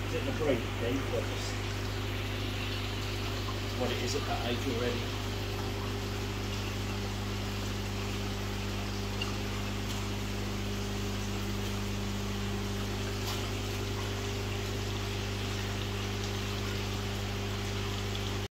Is it an abraded gate or just what it is at that age already?